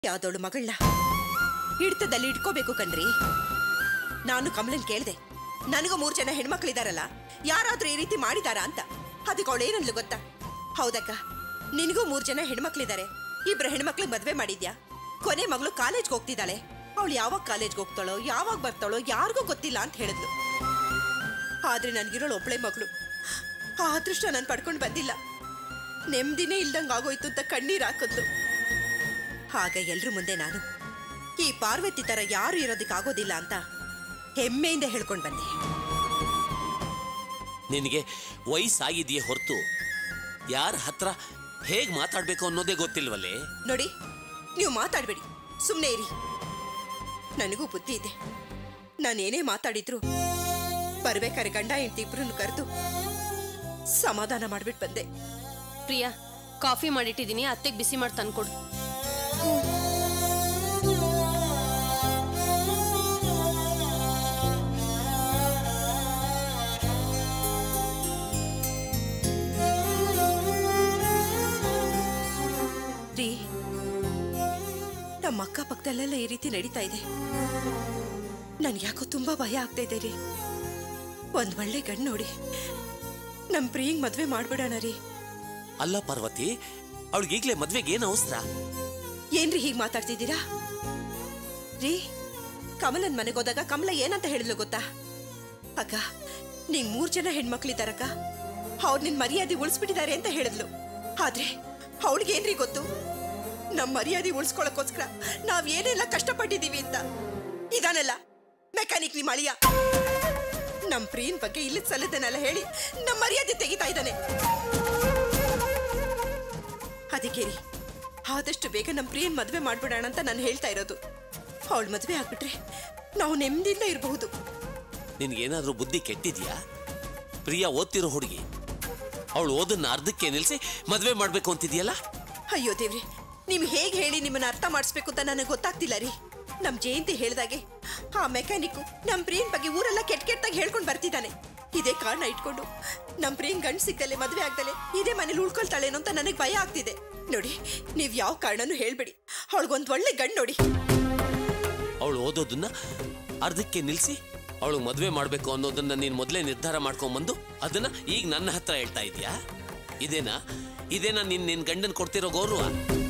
ಯಾವ್ದೋಳು ಮಗಳನ್ನ ಹಿಡಿತದಲ್ಲಿ ಇಟ್ಕೋಬೇಕು ಕಣ್ರಿ. ನಾನು ಕಮಲನ್ ಕೇಳ್ದೆ, ನನಗೂ 3 ಜನ ಹೆಣ್ಮಕ್ಳಿದಾರಲ್ಲ, ಯಾರಾದ್ರೂ ಈ ರೀತಿ ಮಾಡಿದಾರಾ ಅಂತ. ಅದಕ್ಕೆ ಅವಳು ಏನಂದ್ಲು ಗೊತ್ತಾ? ಹೌದಕ್ಕ, ನಿನಗೂ 3 ಜನ ಹೆಣ್ಮಕ್ಳಿದ್ದಾರೆ, 2 ಹೆಣ್ಮಕ್ಳಿಗೆ ಮದ್ವೆ ಮಾಡಿದ್ಯಾ. ಕೊನೆ ಮಗಳು ಕಾಲೇಜ್ಗೆ ಹೋಗ್ತಿದ್ದಾಳೆ, ಅವಳು ಯಾವಾಗ ಕಾಲೇಜ್ಗೆ ಹೋಗ್ತಾಳೋ ಯಾವಾಗ ಬರ್ತಾಳೋ ಯಾರಿಗೂ ಗೊತ್ತಿಲ್ಲ ಅಂತ ಹೇಳಿದ್ಲು. ಆದ್ರೆ ನನ್ಗಿರೋಳು ಒಬ್ಳೆ ಮಗಳು, ಆ ಅದೃಷ್ಟ ನಾನು ಪಡ್ಕೊಂಡು ಬಂದಿಲ್ಲ. ನೆಮ್ಮದಿನೇ ಇಲ್ದಂಗೆ ಆಗೋಯ್ತು ಅಂತ ಕಣ್ಣೀರು ಹಾಕಿದ್ಲು. ಆಗ ಎಲ್ರ ಮುಂದೆ ನಾನು ಈ ಪಾರ್ವತಿ ತರ ಯಾರು ಇರೋದಕ್ಕಾಗೋದಿಲ್ಲ ಅಂತ ಹೆಮ್ಮೆಯಿಂದ ಹೇಳ್ಕೊಂಡು ಬಂದೆ. ನಿನಗೆ ವಯಸ್ಸಾಗಿದೆಯೇ ಹೊರತು ಯಾರ ಹತ್ರ ಹೇಗ್ ಮಾತಾಡ್ಬೇಕು ಅನ್ನೋದೇ ಗೊತ್ತಿಲ್ವಲ್ಲೇ. ನೋಡಿ, ನೀವು ಮಾತಾಡ್ಬೇಡಿ, ಸುಮ್ಮನೆ ಇರಿ. ನನಗೂ ಬುದ್ಧಿ ಇದೆ. ನಾನೇನೇ ಮಾತಾಡಿದ್ರು ಬರ್ಬೇಕಾರೆ ಗಂಡ ಹೆಂಡತಿ ಇಬ್ರನ್ನು ಕರೆದು ಸಮಾಧಾನ ಮಾಡ್ಬಿಟ್ಟು ಬಂದೆ. ಪ್ರಿಯಾ, ಕಾಫಿ ಮಾಡಿಟ್ಟಿದ್ದೀನಿ, ಅತ್ತೆಗೆ ಬಿಸಿ ಮಾಡಿ ತಂದ್ಕೊಡು. ರೀ, ನಮ್ಮ ಅಕ್ಕಪಕ್ಕದಲ್ಲೆಲ್ಲ ಈ ರೀತಿ ನಡೀತಾ ಇದೆ. ನನ್ಗ್ಯಾಕೋ ತುಂಬಾ ಭಯ ಆಗ್ತಾ ಇದೆ ರೀ. ಒಂದ್ ಒಳ್ಳೆ ಗಂಡು ನೋಡಿ ನಮ್ ಪ್ರಿಯಂಗ್ ಮದ್ವೆ ಮಾಡ್ಬಿಡೋಣ ರೀ. ಅಲ್ಲ ಪಾರ್ವತಿ, ಅವಳಿಗೀಗ್ಲೇ ಮದ್ವೆಗೆ ಏನು ಅವಸರ? ಏನ್ರಿ ಹೀಗ್ ಮಾತಾಡ್ತಿದ್ದೀರಾ ರೀ? ಕಮಲನ್ ಮನೆಗೆ ಹೋದಾಗ ಕಮಲ ಏನಂತ ಹೇಳಿದ್ಲು ಗೊತ್ತಾ? ಅಕ್ಕ, ನಿಂಗ್ 3 ಜನ ಹೆಣ್ಮಕ್ಳಿದಾರಕ್ಕ, ಅವ್ರು ನಿನ್ ಮರ್ಯಾದೆ ಉಳಿಸ್ಬಿಟ್ಟಿದ್ದಾರೆ ಅಂತ ಹೇಳಿದ್ಲು. ಆದ್ರೆ ಅವಳಿಗೇನ್ರಿ ಗೊತ್ತು, ನಮ್ ಮರ್ಯಾದೆ ಉಳಿಸ್ಕೊಳಕ್ಕೋಸ್ಕರ ನಾವ್ ಏನೆಲ್ಲ ಕಷ್ಟಪಟ್ಟಿದೀವಿ ಅಂತ. ಇದಾನಲ್ಲ ಮೆಕ್ಯಾನಿಕ್ ನಿಮ್ಮ ಅಳಿಯ, ನಮ್ ಪ್ರಿಯನ್ ಬಗ್ಗೆ ಇಲ್ಲದ ಸಲದನ್ನೆಲ್ಲ ಹೇಳಿ ನಮ್ ಮರ್ಯಾದೆ ತೆಗಿತಾ ಇದ್ದಾನೆ. ಅದಕ್ಕೆ ರೀ, ಆದಷ್ಟು ಬೇಗ ನಮ್ ಪ್ರಿಯನ್ ಮದ್ವೆ ಮಾಡ್ಬಿಡೋಣ ಅಂತ ನಾನು ಹೇಳ್ತಾ ಇರೋದು. ಅವಳು ಮದ್ವೆ ಆಗ್ಬಿಟ್ರೆ ನಾವು ನೆಮ್ಮದಿಯಿಂದ ಇರಬಹುದು. ನಿನ್ಗೇನಾದ್ರೂ ಬುದ್ಧಿ ಕೆಟ್ಟಿದ್ಯಾ? ಪ್ರಿಯಾ ಓದ್ತಿರೋ ಹುಡುಗಿ, ಅವಳು ಓದನ್ನ ಅರ್ಧಕ್ಕೆ ನಿಲ್ಸಿ ಮದ್ವೆ ಮಾಡ್ಬೇಕು ಅಂತಿದ್ಯಲ್ಲ. ಅಯ್ಯೋ ದೇವ್ರಿ, ನೀವು ಹೇಗೆ ಹೇಳಿ ನಿಮ್ಮನ್ನ ಅರ್ಥ ಮಾಡಿಸ್ಬೇಕು ಅಂತ ನನಗೆ ಗೊತ್ತಾಗ್ತಿಲ್ಲ ರೀ. ನಮ್ ಜಯಂತಿ ಹೇಳ್ದಾಗೆ ಆ ಮೆಕ್ಯಾನಿಕ್ ನಮ್ ಪ್ರಿಯನ್ ಬಗ್ಗೆ ಊರೆಲ್ಲ ಕೆಟ್ಟದಾಗಿ ಹೇಳ್ಕೊಂಡು ಬರ್ತಿದ್ದಾನೆ. ಇದೇ ಕಾರಣ ಇಟ್ಕೊಂಡು ನಮ್ ಪ್ರಿಯನ್ ಗಂಡು ಸಿಕ್ಕಲ್ಲೇ ಮದ್ವೆ ಆಗ್ದಲೆ ಇದೇ ಮನೇಲಿ ಉಳ್ಕೊಳ್ತಾಳೇನೋ ಅಂತ ನನಗೆ ಭಯ ಆಗ್ತಿದೆ. ನೋಡಿ, ನೀವ್ ಯಾವ ಕಾರಣನೂ ಹೇಳ್ಬೇಡಿ, ಅವಳಿಗೊಂದು ಒಳ್ಳೆ ಗಂಡು ನೋಡಿ. ಅವಳು ಓದೋದನ್ನ ಅರ್ಧಕ್ಕೆ ನಿಲ್ಸಿ ಅವಳು ಮದ್ವೆ ಮಾಡ್ಬೇಕು ಅನ್ನೋದನ್ನ ನೀನ್ ಮೊದಲೇ ನಿರ್ಧಾರ ಮಾಡ್ಕೊಂಡ್ಬಂದು ಅದನ್ನ ಈಗ ನನ್ನ ಹತ್ರ ಹೇಳ್ತಾ ಇದೀಯಾ? ಇದೇನಾ ನಿನ್ ಗಂಡನ್ ಕೊಡ್ತಿರೋ ಗೌರವ?